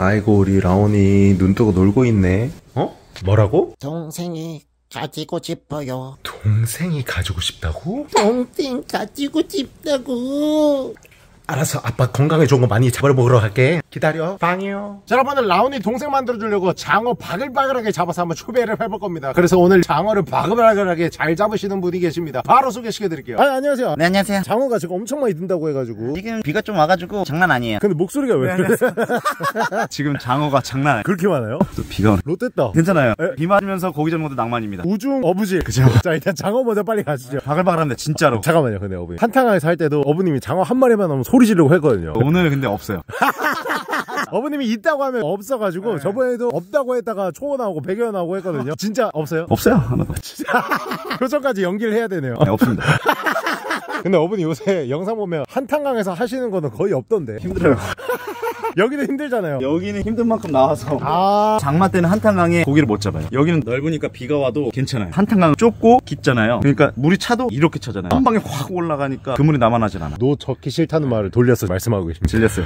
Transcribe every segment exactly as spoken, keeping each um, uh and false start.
아이고 우리 라온이 눈 뜨고 놀고 있네. 어? 뭐라고? 동생이 가지고 싶어요. 동생이 가지고 싶다고? 동생 가지고 싶다고. 알았어, 아빠 건강에 좋은 거 많이 잡아 먹으러 갈게. 기다려. 빵이요. 자, 여러분들 라온이 동생 만들어주려고 장어 바글바글하게 잡아서 한번 초배를 해볼 겁니다. 그래서 오늘 장어를 바글바글하게 잘 잡으시는 분이 계십니다. 바로 소개시켜드릴게요. 아, 안녕하세요. 네, 안녕하세요. 장어가 지금 엄청 많이 든다고 해가지고. 지금 비가 좀 와가지고 장난 아니에요. 근데 목소리가 왜 그래? 지금 장어가 장난 아니에요. 그렇게 많아요? 또 비가 오네. 롯됐다. 괜찮아요. 에? 비 맞으면서 고기 잡는 것도 낭만입니다. 우중 어부질. 그죠? 자, 일단 장어 먼저 빨리 가시죠. 바글바글합니다, 진짜로. 잠깐만요, 근데 어부님. 한탕항에서 할 때도 어부님이 장어 한 마리만 나오면 소리 지르고 했거든요. 오늘 근데 없어요. 어부님이 있다고 하면 없어가지고, 네. 저번에도 없다고 했다가 초어 나오고 배겨 나오고 했거든요. 진짜 없어요? 없어요. 하나도. 표정까지 연기를 해야 되네요. 네, 없습니다. 근데 어부님 요새 영상 보면 한탄강에서 하시는 거는 거의 없던데. 힘들어요. 여기는 힘들잖아요. 여기는 힘든 만큼 나와서 아, 장마 때는 한탄강에 고기를 못 잡아요. 여기는 넓으니까 비가 와도 괜찮아요. 한탄강은 좁고 깊잖아요. 그러니까 물이 차도 이렇게 차잖아요. 한 방에 확 올라가니까 그물이 남아나질 않아. 노 적기 싫다는 말을 돌려서 말씀하고 계십니다. 질렸어요.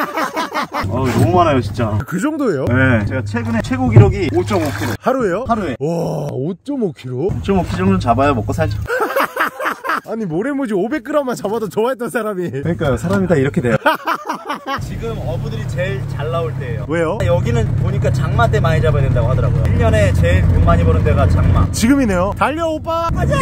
어, 너무 많아요 진짜. 그 정도예요? 네, 제가 최근에 최고 기록이 오 점 오 킬로그램. 하루에요? 하루에. 와, 오 점 오 킬로그램? 오 점 오 킬로그램 정도 잡아야 먹고 살죠. 아니 모래무지 오백 그램만 잡아도 좋아했던 사람이. 그러니까요, 사람이 다 이렇게 돼요. 지금 어부들이 제일 잘 나올 때예요. 왜요? 여기는 보니까 장마 때 많이 잡아야 된다고 하더라고요. 일 년에 제일 돈 많이 버는 데가 장마. 지금이네요. 달려 오빠. 가자.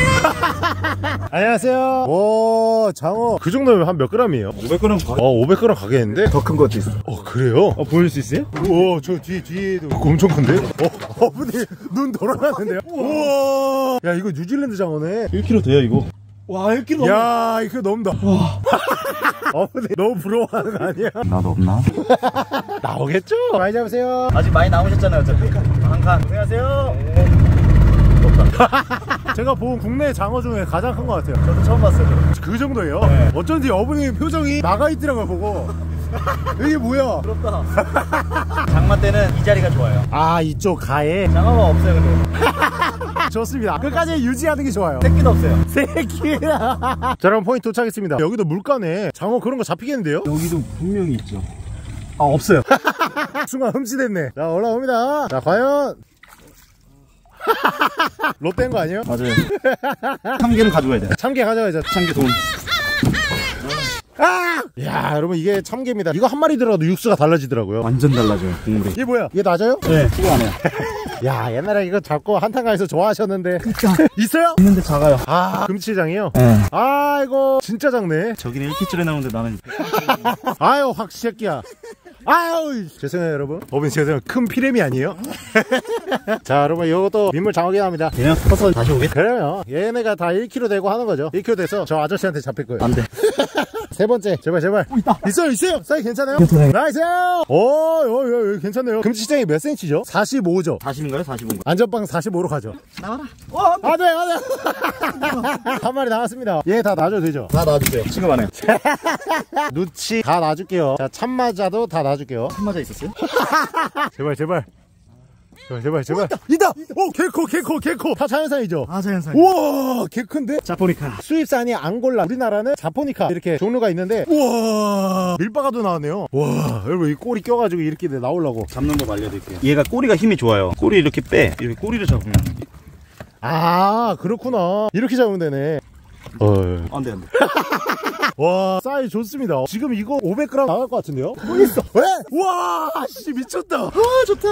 안녕하세요. 와, 장어 그 정도면 한 몇 그램이에요? 오백 그램 가... 어, 오백 그램 가겠는데? 더 큰 것도 있어. 어, 그래요? 어, 보여줄 수 있어요? 우와, 저 뒤에, 뒤에도 엄청 큰데? 어, 어머니 눈 돌아가는데요? 우와. 야, 이거 뉴질랜드 장어네. 일 킬로그램 돼요 이거. 와, 일 킬로그램. 야, 이거 넘다. 어머니 너무 부러워하는 거 아니야? 나도 없나? 나오겠죠? 많이 잡으세요. 아직 많이 나오셨잖아요 어차피. 한 칸. 안녕하세요. 제가 본 국내 장어 중에 가장 큰 것 같아요. 저도 처음 봤어요. 그 정도예요? 네. 어쩐지 어머니 표정이 나가있더라고요 보고. 이게 뭐야? 부럽다. 장마 때는 이 자리가 좋아요. 아, 이쪽 가에? 장어가 없어요 근데. 좋습니다. 끝까지 유지하는 게 좋아요. 새끼도 없어요. 새끼. 자, 여러분 포인트 도착했습니다. 여기도 물가네. 장어 그런 거 잡히겠는데요? 여기도 분명히 있죠. 아, 없어요. 순간 흠칫했네. 자, 올라옵니다. 자, 과연 롯데인 거 아니에요? 맞아요. 참개는 가져가야 돼. 참개 가져가야죠. 참개 돈. 아! 야, 여러분 이게 참개입니다. 이거 한 마리 들어가도 육수가 달라지더라고요. 완전 달라져요 국물이. 이게 뭐야? 이게 낮아요? 네, 이거 안 해요. 야, 옛날에 이거 잡고 한탄가에서 좋아하셨는데. 있어요? 있는데 작아요. 아, 금치장이요? 네. 아이고 진짜 작네. 저기는 일 킬로그램 나오는데 나는 아유, 확 새끼야. 아유, 죄송해요 여러분. 어머니 죄송해요. 큰 피렘이 아니에요? 자, 여러분 이것도 민물 장어기 나옵니다. 그냥 커서 다시 오겠다. 그래요. 얘네가 다 일 킬로그램 되고 하는 거죠. 일 킬로그램 돼서 저 아저씨한테 잡힐 거예요. 안 돼. 세 번째, 제발 제발. 오, 있다. 있어요 있어요. 사이즈 괜찮아요? 괜찮아요. 나이스. 오, 오, 오, 괜찮네요. 금치장이 몇 센치죠? 사십오죠. 사십인가요? 사십오인가요? 안전빵 사십오로 가죠. 나와라. 와, 안돼 안돼. 한 마리 나왔습니다. 얘 다 놔줘도 되죠? 다 놔주세요. 지금 안 해요. 누치 다 놔줄게요. 자, 참마자도 다 놔줄게요. 참마자 있었어요? 제발 제발. 제발 제발 제발. 있다. 오, 개코 개코 개코. 다 자연산이죠? 아, 자연산. 우와, 개 큰데? 자포니카. 수입산이 앙골라, 우리나라는 자포니카 이렇게 종류가 있는데, 우와, 밀바가도 나왔네요. 와, 여러분 이 꼬리 껴가지고 이렇게 나오려고. 잡는 법 알려드릴게요. 얘가 꼬리가 힘이 좋아요. 꼬리 이렇게 빼. 이렇게 꼬리를 잡으면. 아, 그렇구나. 이렇게 잡으면 되네. 어, 안 돼, 안 돼. 와, 사이즈 좋습니다. 지금 이거 오백 그램 나갈 것 같은데요? 또 있어. 왜? 와, 씨, 미쳤다. 아, 좋다.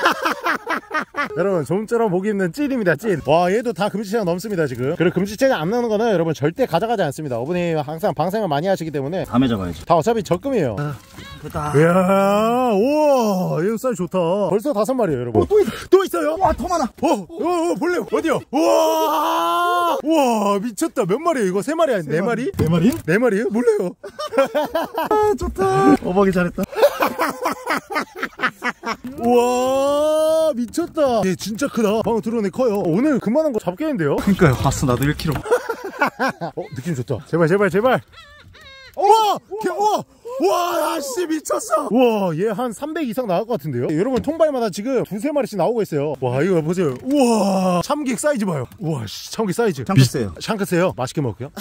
여러분, 좀처럼 보기 힘든 찐입니다, 찐. 와, 얘도 다 금지체가 넘습니다, 지금. 그리고 금지체가 안 나는 거는 여러분 절대 가져가지 않습니다. 어머니 항상 방생을 많이 하시기 때문에 다음에 잡아야지. 다 어차피 적금이에요. 아, 됐다. 이야, 우와, 이거 사이즈 좋다. 벌써 다섯 마리예요, 여러분. 어, 또, 있, 또 있어요? 와, 더 많아. 어, 어, 어, 볼래요? 어디요? 우와, 우와, 미쳤다. 몇 마리예요? 이거 세 마리 아니 네 마리? 네 마리? 네 마리예요? 몰라요. 아, 좋다. 어박이 잘했다. 우와, 미쳤다. 얘 진짜 크다. 방금 들어오네 커요. 오늘 그만한 거 잡겠는데요? 그니까요. 봤어, 나도 일 킬로그램. 어, 느낌 좋다. 제발 제발 제발. 우와, 개, 우와, 우와, 아씨 미쳤어. 우와, 얘 한 삼백 이상 나올 것 같은데요? 여러분 통발마다 지금 두세 마리씩 나오고 있어요. 와, 이거 보세요. 우와, 참기 사이즈 봐요. 우와, 씨, 참기 사이즈. 샹크스예요. 샹크스예요. 맛있게 먹을게요.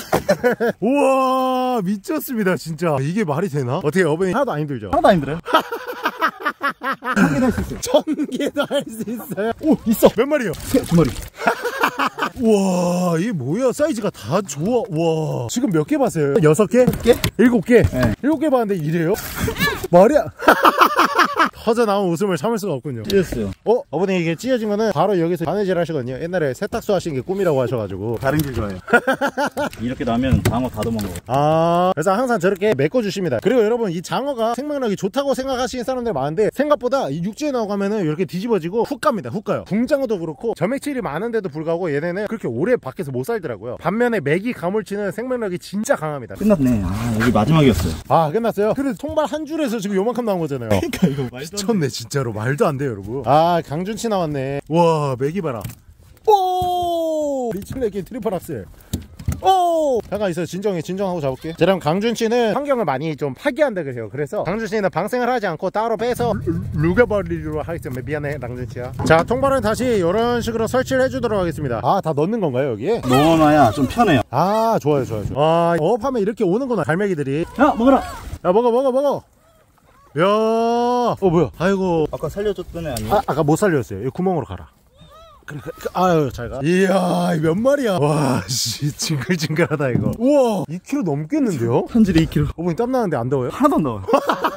우와, 미쳤습니다 진짜. 이게 말이 되나? 어떻게 어머니 하나도 안 힘들죠? 하나도 안 힘들어요. 천 개도 할 수 있어요. 천 개도 할 수 있어요. 오, 있어. 몇 마리요? 세, 두 마리. 우와, 이게 뭐야? 사이즈가 다 좋아. 와, 지금 몇 개 봤어요? 여섯 개? 개? 일곱 개? 네. 일곱 개 봤는데 이래요? 말이야. 터져 나온 웃음을 참을 수가 없군요. 찢었어요. 어? 어머니 이게 찢어진 거는 바로 여기서 바느질 하시거든요. 옛날에 세탁소 하신 게 꿈이라고 하셔가지고. 다른 길 좋아해요. 이렇게 나면 장어 다 도망가고. 아, 그래서 항상 저렇게 메꿔주십니다. 그리고 여러분, 이 장어가 생명력이 좋다고 생각하시는 사람들 많은데 생각보다 이 육지에 나가면은 이렇게 뒤집어지고 훅 갑니다. 훅 가요. 붕장어도 그렇고 점액질이 많은데도 불구하고 얘네는 그렇게 오래 밖에서 못 살더라고요. 반면에 맥이 가물치는 생명력이 진짜 강합니다. 끝났네. 아, 여기 마지막이었어요. 아, 끝났어요? 그래도 통발 한 줄에서 지금 요만큼 나온 거잖아요. 그러니까 이거 미쳤네 진짜로. 말도 안 돼요 여러분. 아, 강준치 나왔네. 와, 맥이 봐라. 오, 리틀레기 트리플 악셀. 오! 잠깐 있어. 진정해. 진정하고 잡을게. 자, 그럼 강준씨는 환경을 많이 좀 파괴한다 그래요. 그래서 강준씨는 방생을 하지 않고 따로 빼서 루가버리로 하겠습니다. 미안해 강준씨야. 자, 통발은 다시 이런 식으로 설치를 해주도록 하겠습니다. 아, 다 넣는 건가요 여기에? 넣어놔야 좀 편해요. 아, 좋아요 좋아요 좋아요. 아, 어업하면 이렇게 오는구나 갈매기들이. 야, 먹어라. 야, 먹어 먹어 먹어. 야, 어 뭐야? 아이고. 아까 살려줬던 애 아니야? 아, 아까 못 살렸어요. 이 구멍으로 가라. 그래, 그, 아유, 잘 가. 이야, 몇 마리야. 와, 씨, 징글징글하다, 이거. 우와, 이 킬로그램 넘겠는데요? 편질이 이 킬로그램. 어머니 땀나는데 안 더워요? 하나도 안 나와요.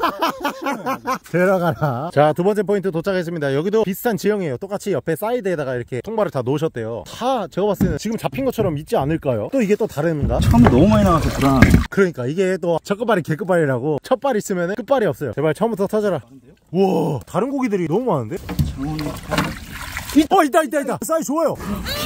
들어가라. 자, 두 번째 포인트 도착했습니다. 여기도 비슷한 지형이에요. 똑같이 옆에 사이드에다가 이렇게 통발을 다 놓으셨대요. 다 제가 봤을 때는 지금 잡힌 것처럼 있지 않을까요? 또 이게 또 다른가? 처음 너무 많이 나와서 불안하네. 그러니까 이게 또 첫 끝발이 개끝발이라고. 첫 발 있으면 끝발이 없어요. 제발 처음부터 터져라. 우와, 다른 고기들이 너무 많은데? 장어는 어, 있다 있다 있다. 사이즈 좋아요.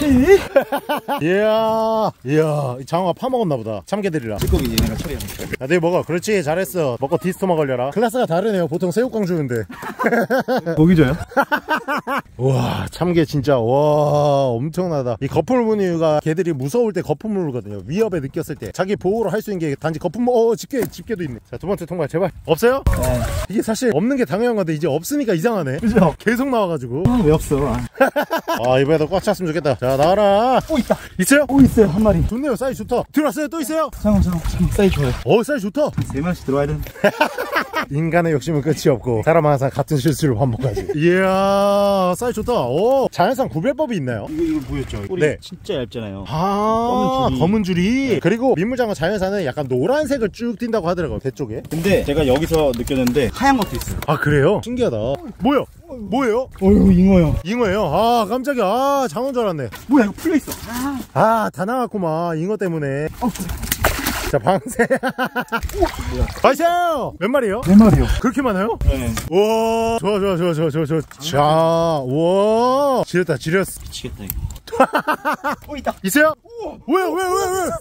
이야, 이야, 이 장어가 파먹었나 보다. 참개들이라. 찌꺼기 얘네가 처리하는 야, 네 먹어. 그렇지, 잘했어. 먹고 디스토마 걸려라. 클래스가 다르네요. 보통 새우깡 주는데. 고기 줘요? 우와, 참개 진짜 와 엄청나다. 이 거품무늬가 개들이 무서울 때 거품무늬거든요. 위협에 느꼈을 때 자기 보호를 할 수 있는 게 단지 거품무. 어, 집게 집게도 있네. 자, 두 번째 통발 제발. 없어요? 네. 이게 사실 없는 게 당연한 건데 이제 없으니까 이상하네. 그죠? 계속 나와가지고. 아, 왜 없어? 아, 아, 이번에도 꽉 찼으면 좋겠다. 자, 나와라. 오, 있다. 있어요? 오, 있어요. 한 마리. 좋네요. 사이즈 좋다. 들어왔어요? 또 있어요? 장어, 장어. 지금 사이즈 좋아요. 어, 사이즈 좋다. 세 마리씩 들어와야 되는데. 인간의 욕심은 끝이 없고 사람은 항상 같은 실수를 반복하지. 이야, 사이즈 좋다. 오, 자연산 구별법이 있나요? 이거, 이거 보였죠? 꼬리 네. 진짜 얇잖아요. 아, 검은 줄이. 검은 줄이. 그리고 민물장어 자연산은 약간 노란색을 쭉 띈다고 하더라고요. 배 쪽에. 근데 제가 여기서 느꼈는데 하얀 것도 있어요. 아, 그래요? 신기하다. 뭐야? 뭐예요? 어휴, 잉어요. 잉어예요? 아, 깜짝이야. 아, 장어인 줄 알았네. 뭐야, 이거 풀려있어. 아, 아, 다 나갔구만. 잉어 때문에. 어, 자, 방생. 나이스! 몇 마리요? 네 마리요. 그렇게 많아요? 네. 우와, 좋아, 좋아, 좋아, 좋아, 좋아, 좋아. 자, 우와. 지렸다, 지렸어. 미치겠다, 이거. 어, 있다. 있어요? 왜요, 왜, 왜, 왜?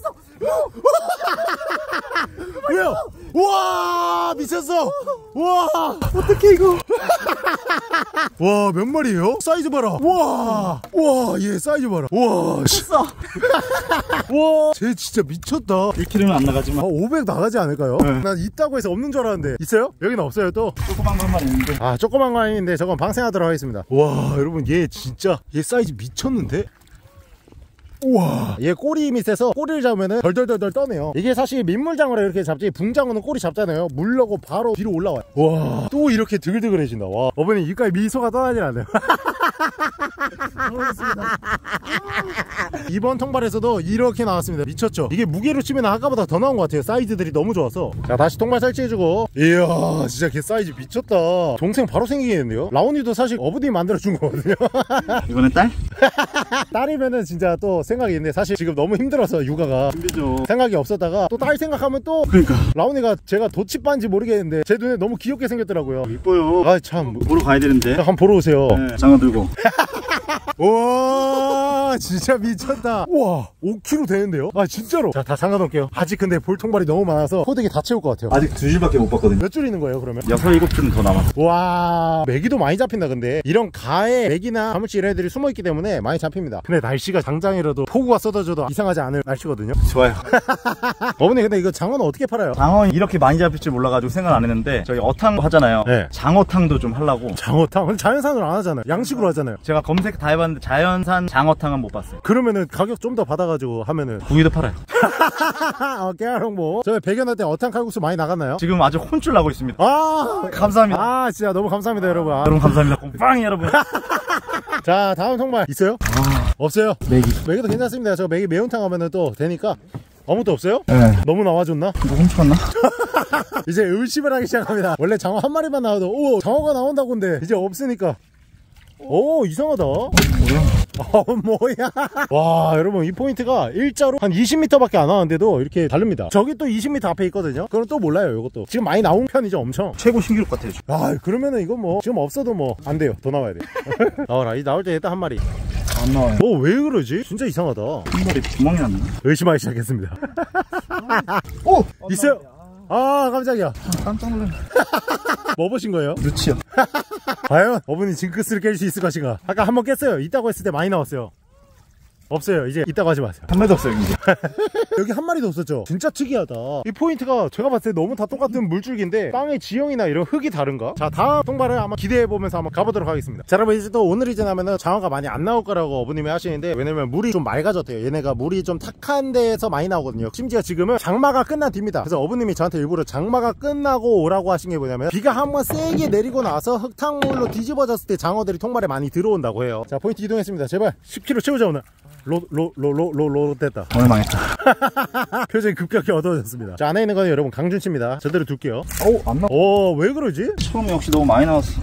왜요? 우와, 미쳤어. 우와, 어떡해, 이거. 와, 몇 마리예요? 사이즈 봐라. 우와, 우와, 얘 사이즈 봐라. 우와, 됐어. 우와, 쟤 진짜 미쳤다. 일 킬로그램은 안 나가지만. 아, 오백 나가지 않을까요? 네. 난 있다고 해서 없는 줄 알았는데. 있어요? 여기는 없어요, 또? 조그만 거 한 마리 있는데. 아, 조그만 거 아닌데 저건 방생하도록 하겠습니다. 와, 여러분, 얘 진짜 얘 사이즈 미쳤는데? 우와, 얘 꼬리 밑에서 꼬리를 잡으면은 덜덜덜덜 떠네요. 이게 사실 민물장어라 이렇게 잡지 붕장어는 꼬리 잡잖아요. 물려고 바로 뒤로 올라와요. 와, 또 이렇게 드글드글해진다. 와, 어머니 입가에 미소가 떠나질 않네요. 이번 통발에서도 이렇게 나왔습니다. 미쳤죠? 이게 무게로 치면 아까보다 더 나온 것 같아요. 사이즈들이 너무 좋아서. 자, 다시 통발 설치해주고. 이야, 진짜 걔 사이즈 미쳤다. 동생 바로 생기겠는데요? 라온이도 사실 어부님이 만들어준 거거든요. 이번엔 딸? 딸이면은 진짜 또 생각이 있는데 사실 지금 너무 힘들어서 육아가 힘들죠. 생각이 없었다가 또 딸 생각하면 또 그러니까. 라온이가 제가 도치빠인지 모르겠는데 제 눈에 너무 귀엽게 생겼더라고요. 이뻐요. 아, 참. 보러 가야 되는데. 한번 보러 오세요. 네, 장어 들고. 우와, 진짜 미쳤다. 우와, 오 킬로그램 되는데요? 아, 진짜로. 자, 다 잠가놓을게요. 아직 근데 볼 통발이 너무 많아서 포대기 다 채울 것 같아요. 아직 두 줄밖에 못 봤거든요. 몇 줄 있는 거예요 그러면? 여섯, 일곱 줄은 더 남았어. 와, 메기도 많이 잡힌다. 근데 이런 가에 메기나 가물치 이런 애들이 숨어있기 때문에 많이 잡힙니다. 근데 날씨가 당장이라도 폭우가 쏟아져도 이상하지 않을 날씨거든요. 좋아요. 어머니, 근데 이거 장어는 어떻게 팔아요? 장어 이렇게 많이 잡힐 줄 몰라가지고 생각 안 했는데 저희 어탕 하잖아요. 네. 장어탕도 좀 하려고. 장어탕은 자연산으로 안 하잖아요. 양식으로 하잖아요. 제가 검색 다 해봤는데 먹어봤는데 자연산 장어탕은 못 봤어요. 그러면은 가격 좀 더 받아가지고 하면은 구이도 팔아요. 어, 깨알홍보. 저희 백연할 때 어탕 칼국수 많이 나갔나요? 지금 아주 혼쭐 나고 있습니다. 아 감사합니다. 아 진짜 너무 감사합니다 여러분. 아. 여러분 감사합니다. 곰빵 여러분. 자 다음 통발 있어요? 아, 없어요? 메기. 메기도 괜찮습니다. 저 메기 매운탕 하면은 또 되니까. 아무도 없어요? 네. 너무 나와줬나? 이거 훔쳐갔나? 이제 의심을 하기 시작합니다. 원래 장어 한 마리만 나와도 오 장어가 나온다고 근데 이제 없으니까 오 이상하다. 뭐야? 어 뭐야. 와 여러분 이 포인트가 일자로 한 이십 미터 밖에 안 나왔는데도 이렇게 다릅니다. 저기 또 이십 미터 앞에 있거든요. 그럼 또 몰라요 이것도. 지금 많이 나온 편이죠 엄청. 최고 신기록 같아요. 아 그러면은 이건 뭐 지금 없어도 뭐 안 돼요. 더 나와야 돼. 나와라. 이 나올 때 일단 한 마리. 안 나와요. 뭐 왜 그러지? 진짜 이상하다. 한 마리 구멍이 났나? 의심하기 시작했습니다. 오! 있어요? 아 깜짝이야. 깜짝 놀랐네. 뭐 보신 거예요? 루치요. 과연 어머니 징크스를 깰 수 있을 것인가? 아까 한번 깼어요. 있다고 했을 때 많이 나왔어요. 없어요. 이제 있다고 하지 마세요. 한 마리도 없어요 근데. 여기 한 마리도 없었죠. 진짜 특이하다. 이 포인트가 제가 봤을 때 너무 다 똑같은 물줄기인데 빵의 지형이나 이런 흙이 다른가? 자 다음 통발을 한번 기대해보면서 한번 가보도록 하겠습니다. 자 여러분 이제 또 오늘이 지나면은 장어가 많이 안 나올 거라고 어머님이 하시는데 왜냐면 물이 좀 맑아졌대요. 얘네가 물이 좀 탁한 데에서 많이 나오거든요. 심지어 지금은 장마가 끝난 뒤입니다. 그래서 어머님이 저한테 일부러 장마가 끝나고 오라고 하신 게 뭐냐면 비가 한번 세게 내리고 나서 흙탕물로 뒤집어졌을 때 장어들이 통발에 많이 들어온다고 해요. 자 포인트 이동했습니다. 제발 십 킬로그램 채우자 오늘. 로, 로, 로, 로, 로, 로, 됐다. 오늘 망했다. 표정이 급격히 어두워졌습니다. 자, 안에 있는 거는 여러분 강준치입니다. 저대로 둘게요. 오, 안 나와. 오, 왜 그러지? 처음에 역시 너무 많이 나왔어.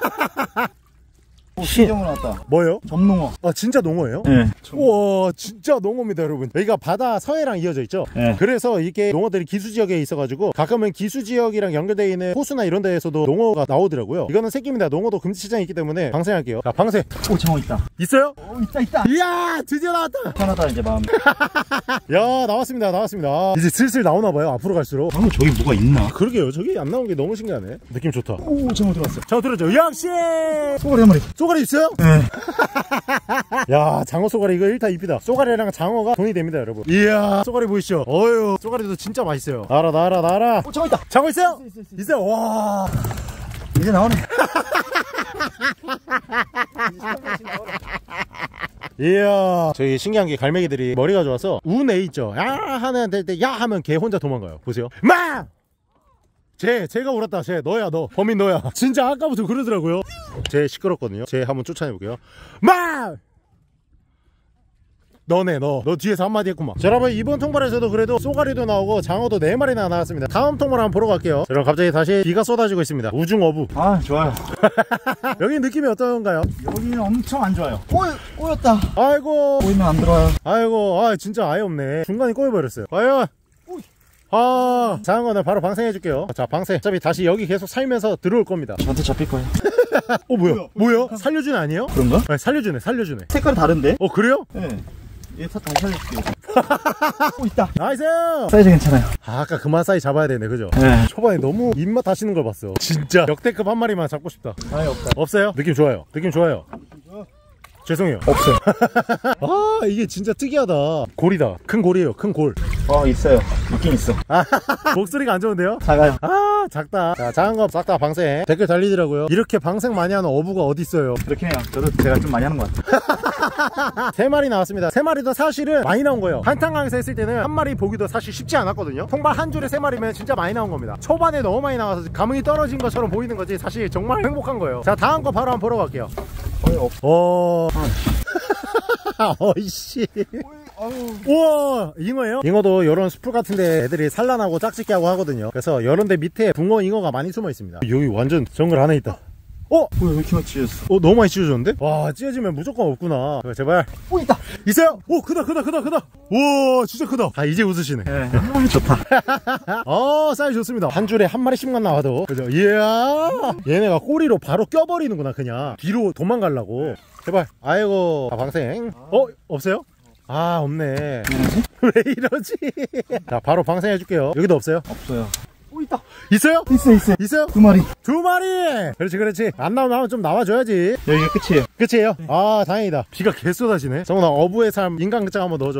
오, 신경을 나왔다. 뭐요? 점농어. 아, 진짜 농어예요? 네. 우와, 진짜 농어입니다, 여러분. 여기가 바다 서해랑 이어져 있죠? 네. 그래서 이게 농어들이 기수지역에 있어가지고 가끔은 기수지역이랑 연결되어 있는 호수나 이런 데에서도 농어가 나오더라고요. 이거는 새끼입니다. 농어도 금지시장이 있기 때문에 방생할게요. 자, 방생. 오, 장어 있다. 있어요? 오, 있다, 있다. 이야, 드디어 나왔다. 편하다, 이제 마음. 야, 나왔습니다, 나왔습니다. 이제 슬슬 나오나봐요, 앞으로 갈수록. 방금 저기 뭐가 있나? 그러게요. 저기 안 나온 게 너무 신기하네. 느낌 좋다. 오, 장어 들어왔어. 장어 들었죠? 역시! 소가리 한 마리. 쏘가리 있어요? 네. 야 장어 쏘가리 이거 일 타 이 피다. 쏘가리랑 장어가 돈이 됩니다 여러분. 이야 쏘가리 보이시죠? 어휴 쏘가리도 진짜 맛있어요. 나라 나라 나라. 오, 장어 있다. 장어 있어요? 있어, 있어, 있어. 있어요? 와 이제 나오네. 이야 저희 신기한 게 갈매기들이 머리가 좋아서 우네 있죠? 야 하는 때 야 하면 걔 혼자 도망가요. 보세요. 마! 쟤, 쟤가 울었다. 쟤, 너야, 너. 범인 너야. 진짜 아까부터 그러더라고요. 쟤 시끄럽거든요. 쟤 한번 쫓아내볼게요. 마! 너네, 너. 너 뒤에서 한마디 했구만. 자, 여러분, 이번 통발에서도 그래도 쏘가리도 나오고 장어도 네 마리나 나왔습니다. 다음 통발 한번 보러 갈게요. 자, 여러분, 갑자기 다시 비가 쏟아지고 있습니다. 우중어부. 아, 좋아요. 여기 느낌이 어떤가요? 여기는 엄청 안 좋아요. 꼬여, 꼬였다. 아이고. 꼬이면 안 들어와요. 아이고, 아, 진짜 아예 없네. 중간에 꼬여버렸어요. 과연. 아, 장어는 바로 방생해줄게요. 자, 방생. 어차피 다시 여기 계속 살면서 들어올 겁니다. 저한테 잡힐 거예요. 어, 뭐야? 뭐야? 살려주네 아니에요? 그런가? 네, 살려주네, 살려주네. 색깔이 다른데? 어, 그래요? 네. 얘 다 다시 살려줄게요. 오, 있다. 나이스! 사이즈 괜찮아요. 아, 아까 그만 사이 잡아야 되네, 그죠? 네. 초반에 너무 입맛 하시는 걸 봤어. 진짜 역대급 한 마리만 잡고 싶다. 아예 없다. 없어요? 느낌 좋아요. 느낌 좋아요. 죄송해요. 없어요. 아, 이게 진짜 특이하다. 골이다. 큰 골이에요. 큰 골. 어, 있어요. 있긴 있어. 아, 목소리가 안 좋은데요? 작아요. 아, 작다. 자, 작은 거 싹 다 방생. 댓글 달리더라고요. 이렇게 방생 많이 하는 어부가 어디 있어요? 그렇긴 해요. 저도 제가 좀 많이 하는 것 같아요. 세 마리 나왔습니다. 세 마리도 사실은 많이 나온 거예요. 한탄강에서 했을 때는 한 마리 보기도 사실 쉽지 않았거든요. 통발 한 줄에 세 마리면 진짜 많이 나온 겁니다. 초반에 너무 많이 나와서 감흥이 떨어진 것처럼 보이는 거지 사실 정말 행복한 거예요. 자, 다음 거 바로 한번 보러 갈게요. 거의 없어. 어... 어이씨. 우와, 잉어예요? 잉어도 이런 숲풀 같은데 애들이 산란하고 짝짓기 하고 하거든요. 그래서 이런 데 밑에 붕어 잉어가 많이 숨어 있습니다. 여기 완전 정글 안에 있다. 어? 뭐야, 왜 이렇게 많이 찢어졌어? 어, 너무 많이 찢어졌는데? 와, 찢어지면 무조건 없구나. 그래, 제발. 오, 있다. 있어요? 오, 크다, 크다, 크다, 크다. 우와, 진짜 크다. 아, 이제 웃으시네. 네. 아, 좋다. 어, 사이즈 좋습니다. 한 줄에 한 마리씩만 나와도. 그죠? 이야. 얘네가 꼬리로 바로 껴버리는구나, 그냥. 뒤로 도망가려고. 제발. 아이고. 아, 방생. 어? 없어요? 아, 없네. 왜 이러지? 자, 바로 방생해줄게요. 여기도 없어요? 없어요. 오, 있다. 있어요? 있어, 있어. 있어요? 두 마리. 두 마리! 그렇지, 그렇지. 안 나오면 좀 나와줘야지. 여기가 끝이에요. 끝이에요? 아, 다행이다. 비가 개 쏟아지네. 정훈아, 어부의 삶, 인간극장 한번 넣어줘.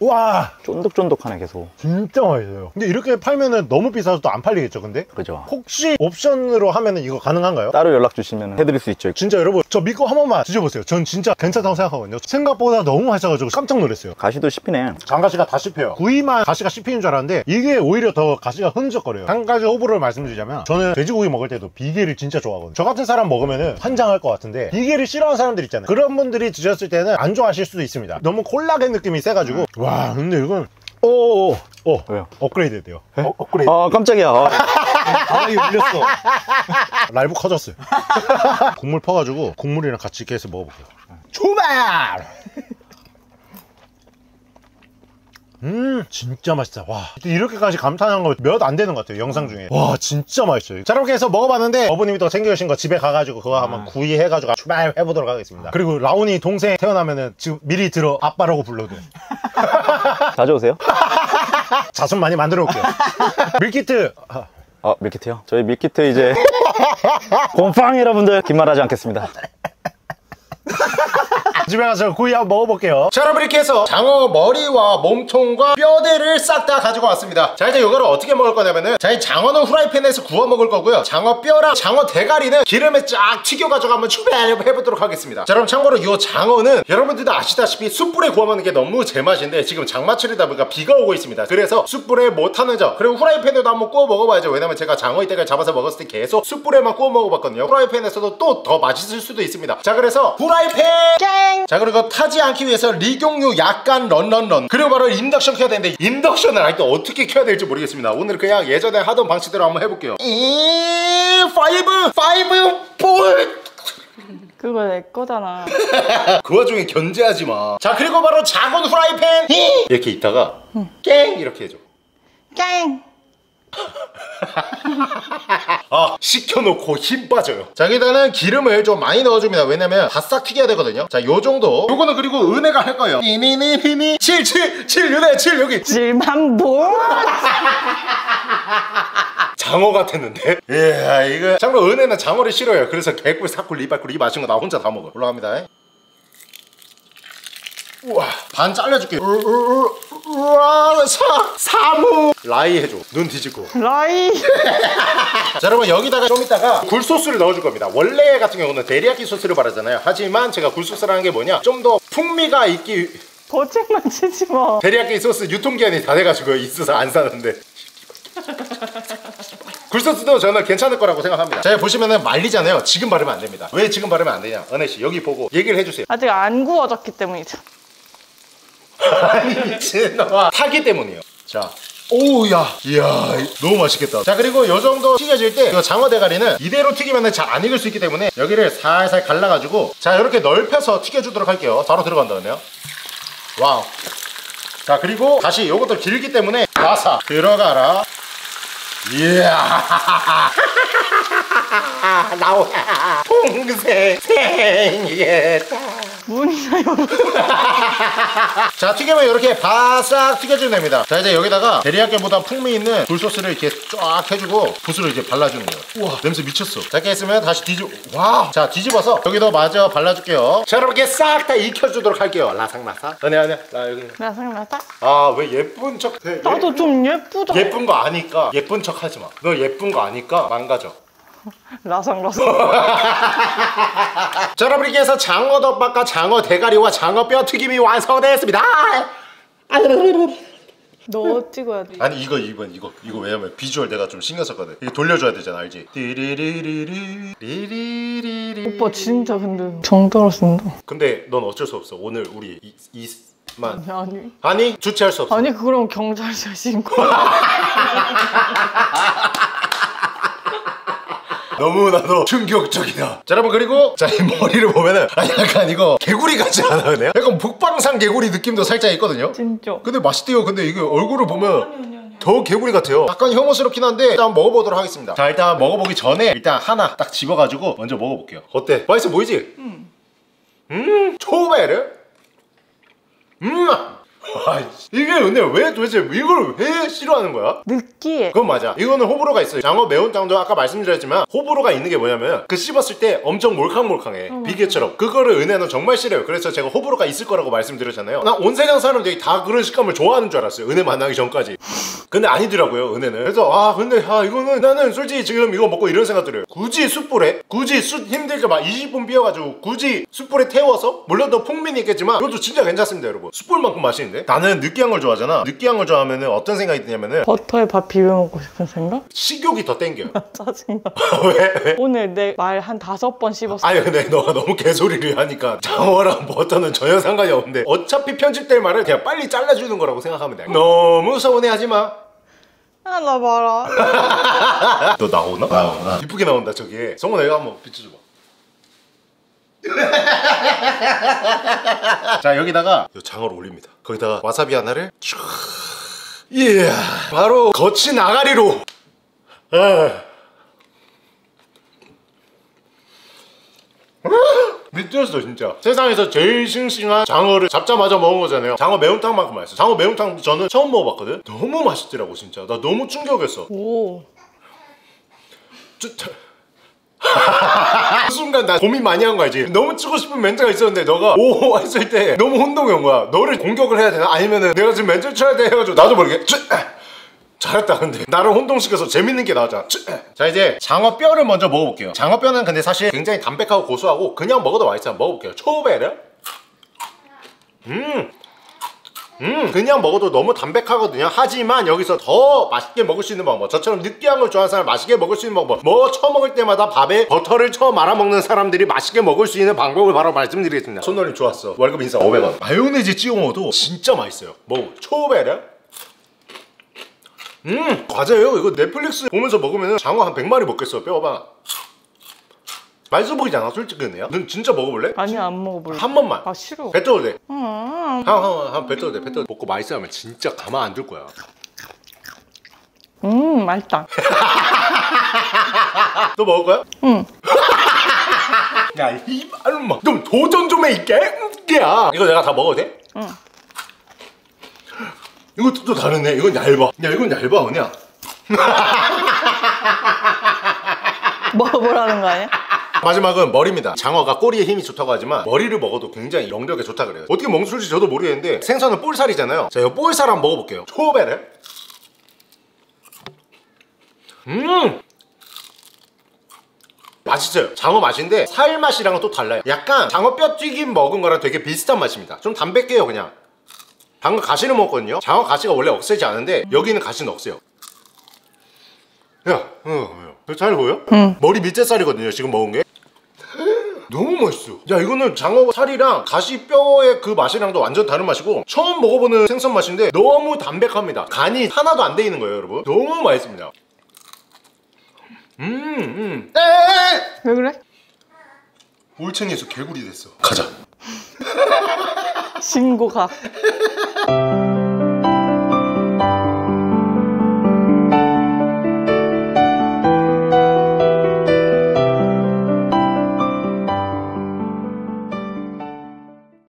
와 쫀득쫀득하네 계속. 진짜 맛있어요. 근데 이렇게 팔면은 너무 비싸서 또 안 팔리겠죠 근데? 그죠. 혹시 옵션으로 하면은 이거 가능한가요? 따로 연락 주시면 해드릴 수 있죠. 진짜 여러분 저 믿고 한 번만 드셔보세요. 전 진짜 괜찮다고 생각하거든요. 생각보다 너무 맛있어가지고 깜짝 놀랐어요. 가시도 씹히네. 장가시가 다 씹혀요. 구이만 가시가 씹히는 줄 알았는데 이게 오히려 더 가시가 흔적거려요. 한 가지 호불호를 말씀드리자면 저는 돼지고기 먹을 때도 비계를 진짜 좋아하거든요. 저 같은 사람 먹으면은 환장할 것 같은데 비계를 싫어하는 사람들 있잖아요. 그런 분들이 드셨을 때는 안 좋아하실 수도 있습니다. 너무 콜라겐 느낌이 세가지고 와 근데 이건 오오오 오, 왜요? 업그레이드 돼요. 어, 업그레이드. 아 깜짝이야. 바닥이 울렸어. 라이브 커졌어요. 국물 퍼가지고 국물이랑 같이 이렇게 해서 먹어볼게요. 주말! 음 진짜 맛있다. 와 이렇게까지 감탄한 거 몇 안 되는 것 같아요 영상 중에. 와 진짜 맛있어요. 자 이렇게 해서 먹어봤는데 어부님이 또 챙겨주신 거 집에 가가지고 그거 한번 구이해가지고 출발 해보도록 하겠습니다. 그리고 라온이 동생 태어나면은 지금 미리 들어 아빠라고 불러도 자주 오세요? 자손 많이 만들어 올게요. 밀키트 아, 아 밀키트요? 저희 밀키트 이제 곰팡이 여러분들 긴 말하지 않겠습니다. 집에 가서 구이 한번 먹어볼게요. 자 여러분 이렇게 해서 장어 머리와 몸통과 뼈대를 싹 다 가지고 왔습니다. 자 이제 이거를 어떻게 먹을 거냐면은 자 이 장어는 후라이팬에서 구워 먹을 거고요. 장어 뼈랑 장어 대가리는 기름에 쫙 튀겨가지고 한번 추배해보도록 하겠습니다. 자 여러분 참고로 이 장어는 여러분들도 아시다시피 숯불에 구워 먹는 게 너무 제맛인데 지금 장마철이다 보니까 비가 오고 있습니다. 그래서 숯불에 못하는 점 그리고 후라이팬에도 한번 구워 먹어봐야죠. 왜냐면 제가 장어 이때까지 잡아서 먹었을 때 계속 숯불에만 구워 먹어봤거든요. 후라이팬에서도 또 더 맛있을 수도 있습니다. 자 그래서 후라이팬 땡! 자 그리고 타지 않기 위해서 리경유 약간 런런런 그리고 바로 인덕션 켜야 되는데 인덕션을 아직도 어떻게 켜야 될지 모르겠습니다. 오늘 그냥 예전에 하던 방식대로 한번 해볼게요. 이 파이브 파이브 볼 그거 내 거잖아. 그 와중에 견제하지 마. 자 그리고 바로 작은 후라이팬 이렇게 있다가 깽 이렇게 해줘. 깽! 아 식혀놓고 힘 빠져요. 자 여기다는 기름을 좀 많이 넣어줍니다. 왜냐면 바싹 튀겨야 되거든요. 자 요정도 요거는 그리고 은혜가 할 거예요. 니니니니니 칠 칠 칠 은혜 칠 여기 칠만 볼? 장어 같았는데? 이야 이거 참고로 은혜는 장어를 싫어요. 그래서 개꿀 사꿀 리발꿀 이 맛있는 거 나 혼자 다 먹어. 올라갑니다. 우와 반 잘라줄게요. 우와 사 사무 라이 해줘. 눈 뒤집고 라이. 자 여러분 여기다가 좀 이따가 굴소스를 넣어줄 겁니다. 원래 같은 경우는 데리야끼 소스를 바르잖아요. 하지만 제가 굴소스를 하는 게 뭐냐 좀 더 풍미가 있기 거짓말 치지 마. 데리야끼 소스 유통기한이 다 돼가지고 있어서 안 사는데 굴소스도 저는 괜찮을 거라고 생각합니다. 자 보시면은 말리잖아요. 지금 바르면 안 됩니다. 왜 지금 바르면 안 되냐 은혜씨 여기 보고 얘기를 해주세요. 아직 안 구워졌기 때문이죠. 미친놈아 타기 때문이에요. 자 오우야 이야 너무 맛있겠다. 자 그리고 요 정도 튀겨질 때 이 장어 대가리는 이대로 튀기면 잘 안 익을 수 있기 때문에 여기를 살살 갈라가지고 자 이렇게 넓혀서 튀겨주도록 할게요. 바로 들어간다 그러네요. 와우. 자 그리고 다시 요것도 길기 때문에 와사 들어가라. 이야 나오야 동생 생이겠다. 문이나 열어. 자 튀기면 이렇게 바싹 튀겨주면 됩니다. 자 이제 여기다가 데리야끼보다 풍미 있는 굴소스를 이렇게 쫙 해주고 붓으로 이제 발라주는 거예요. 우와 냄새 미쳤어. 자 이렇게 했으면 다시 뒤집어 와우 자 뒤집어서 여기도 마저 발라줄게요. 자 여러분 이렇게 싹 다 익혀주도록 할게요. 라삭라삭 아니 아니 나 여기 나 생각났다. 아 왜 예쁜 척 해? 나도 좀 예쁘다. 예쁜 거 아니까 예쁜 척 하지 마. 너 예쁜 거 아니까 망가져. 라상라상. 자 여러분 이렇게 해서 장어 덮밥과 장어 대가리와 장어 뼈 튀김이 완성되었습니다. 너 찍어야 돼. 아니 이거 이번 이거 이거 왜냐면 비주얼 내가 좀 신경 썼거든. 이거 돌려줘야 되잖아 알지? 띠리리리리 리리리리. 오빠 진짜 근데 정떨어 쓴다. 근데 넌 어쩔 수 없어. 오늘 우리 이, 이만 아니 아니 주체할 수 없어. 아니 그럼 경찰서 신고. 너무나도 충격적이다. 자 여러분 그리고 자 이 머리를 보면은 아 약간 이거 개구리 같지 않아 그냥? 약간 북방산 개구리 느낌도 살짝 있거든요. 진짜. 근데 맛있대요. 근데 이게 얼굴을 보면 더 개구리 같아요. 약간 혐오스럽긴 한데 일단 한번 먹어보도록 하겠습니다. 자 일단 먹어보기 전에 일단 하나 딱 집어가지고 먼저 먹어볼게요. 어때? 맛있어 보이지? 음 음 초베르 음 이게 근데 왜 도대체 이걸 왜 싫어하는 거야? 느끼해. 그건 맞아. 이거는 호불호가 있어요. 장어 매운탕도 아까 말씀드렸지만 호불호가 있는 게 뭐냐면 그 씹었을 때 엄청 몰캉몰캉해. 어, 비계처럼. 그거를 은혜는 정말 싫어요. 그래서 제가 호불호가 있을 거라고 말씀드렸잖아요. 나 온 세상 사람들이 다 그런 식감을 좋아하는 줄 알았어요. 은혜 만나기 전까지. 근데 아니더라고요, 은혜는. 그래서 아 근데 아 이거는 나는 솔직히 지금 이거 먹고 이런 생각 들어요. 굳이 숯불에 굳이 숯 힘들게 막 이십 분 비워가지고 굳이 숯불에 태워서 물론 더 풍미는 있겠지만 이것도 진짜 괜찮습니다, 여러분. 숯불만큼 맛있는데? 나는 느끼한 걸 좋아하잖아. 느끼한 걸 좋아하면은 어떤 생각이 드냐면은 버터에 밥 비벼 먹고 싶은 생각? 식욕이 더 땡겨요. 짜증나. 왜? 왜? 오늘 내 말 한 다섯 번 씹었어. 아니 근데 너가 너무 개소리를 하니까 장어랑 버터는 전혀 상관이 없는데 어차피 편집될 말을 그냥 빨리 잘라주는 거라고 생각하면 돼. 너무 서운해하지 마. 아, 나 봐라. 너 나오나? 나오나. 이쁘게 나온다 저기. 성훈아 이거 한번 비춰줘봐. 자 여기다가 이 장어를 올립니다. 거기다가 와사비 하나를 쭉. 이야 바로 거친 아가리로. 아. 미쳤어 진짜. 세상에서 제일 싱싱한 장어를 잡자마자 먹은 거잖아요. 장어 매운탕만큼 맛있어. 장어 매운탕 저는 처음 먹어봤거든. 너무 맛있더라고 진짜. 나 너무 충격이었어. 오. 저, 저... 그 순간 나 고민 많이 한 거 알지? 너무 치고 싶은 멘트가 있었는데 너가 오 했을 때 너무 혼동이 온 거야. 너를 공격을 해야 되나? 아니면은 내가 지금 멘트 쳐야 돼 해가지고 나도 모르게 잘했다. 근데 나를 혼동시켜서 재밌는 게 나왔잖아. 자 이제 장어 뼈를 먼저 먹어볼게요. 장어 뼈는 근데 사실 굉장히 담백하고 고소하고 그냥 먹어도 맛있어. 먹어볼게요. 초베르. 음. 음 그냥 먹어도 너무 담백하거든요. 하지만 여기서 더 맛있게 먹을 수 있는 방법, 저처럼 느끼한 걸 좋아하는 사람 맛있게 먹을 수 있는 방법, 뭐 처먹을 때마다 밥에 버터를 쳐 말아먹는 사람들이 맛있게 먹을 수 있는 방법을 바로 말씀드리겠습니다. 손놀림 좋았어. 월급 인사 오백 원. 마요네즈 찍어 먹어도 진짜 맛있어요. 뭐 초베르. 음 과자예요. 이거 넷플릭스 보면서 먹으면 장어 한 백 마리 먹겠어. 뼈봐. 맛있어 보이지 않아? 솔직히 은혜야? 넌 진짜 먹어볼래? 아니 안 먹어볼래. 한 번만. 아 싫어. 뱉어도 돼. 음. 한한한 뱉어도 돼. 뱉어도 돼. 먹고 맛있어 하면 진짜 가만 안 둘 거야. 음 맛있다. 또 먹을 거야? 응. 야 이 말마 좀 도전 좀 해. 이게 야 이거 내가 다 먹어도 돼? 응. 이것도 또 다르네. 이건 얇아. 야 이건 얇아 그냥. 먹어보라는 거 아니야? 마지막은 머리입니다. 장어가 꼬리에 힘이 좋다고 하지만 머리를 먹어도 굉장히 영력에 좋다 그래요. 어떻게 먹는지 저도 모르겠는데 생선은 볼살이잖아요. 자 이거 볼살 한번 먹어볼게요. 초베르. 음 맛있어요. 장어 맛인데 살 맛이랑은 또 달라요. 약간 장어 뼈 튀김 먹은 거랑 되게 비슷한 맛입니다. 좀 담백해요 그냥. 방금 가시를 먹었거든요. 장어 가시가 원래 억세지 않은데 여기는 가시는 억세요. 야, 어, 어, 잘 보여? 응. 머리 밑에 살이거든요 지금 먹은 게. 너무 맛있어. 야 이거는 장어 살이랑 가시 뼈의 그 맛이랑도 완전 다른 맛이고 처음 먹어보는 생선 맛인데 너무 담백합니다. 간이 하나도 안 돼 있는 거예요 여러분. 너무 맛있습니다. 음, 음. 에에에! 왜 그래? 올챙이에서 개구리 됐어. 가자. 신고가.